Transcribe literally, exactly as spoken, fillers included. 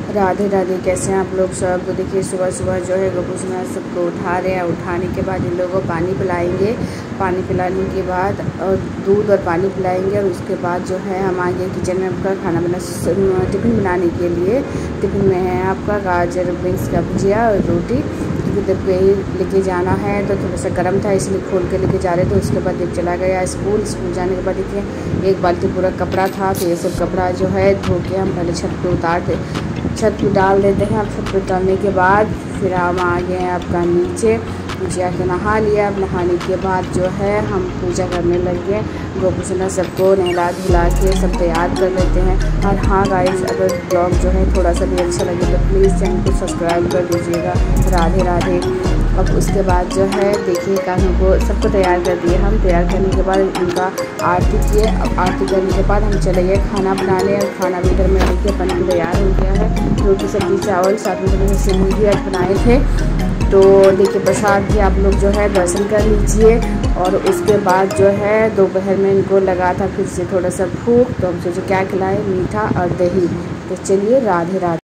राधे राधे। कैसे हैं आप लोग सब। तो देखिए सुबह सुबह जो है गोपू सोना सबको उठा रहे हैं। उठाने के बाद इन लोगों को पानी पिलाएंगे। पानी पिलाने के बाद और दूध और पानी पिलाएंगे और उसके बाद जो है हम आगे किचन में आपका खाना बना टिफ़िन बनाने के लिए। टिफ़िन में है आपका गाजर बीन्स का भुजिया और रोटी। जब यही लेके जाना है तो थोड़ा सा गर्म था इसलिए खोल के लेके जा रहे थे। उसके बाद जब चला गया स्कूल स्कूल जाने के बाद देखिए एक बाल्टी पूरा कपड़ा था, तो ये सब कपड़ा जो है धो के हम पहले छत पे उतार दे छत पे डाल देते हैं। अब छत पे डालने के बाद फिर हम आ गए हैं आपका नीचे। नीचे आके नहा लिया। अब नहाने के बाद जो है हम पूजा करने लग गए। गोपू सोना सबको नहला धुला के सब तैयार कर लेते हैं। और हाँ गाइस, अगर ब्लॉग जो है थोड़ा सा भी अच्छा लगे तो प्लीज़ चैनल को सब्सक्राइब कर दीजिएगा। राधे राधे। अब उसके बाद जो है देखिए कानों को सबको तैयार कर दिए। हम तैयार करने के बाद उनका आरती किए। अब आरती करने के बाद हम चले गए खाना बनाने। और खाना भी इधर में देखिए बन के तैयार हो गया है। रोटी सब्जी चावल साथ में मैंने सिमई भी आज बनाए थे। तो देखिए प्रसाद भी आप लोग जो है दर्शन कर लीजिए। और उसके बाद जो है दोपहर में इनको लगा था फिर से थोड़ा सा भूख, तो हम सोचे क्या खिलाएं, मीठा और दही। तो चलिए राधे राधे।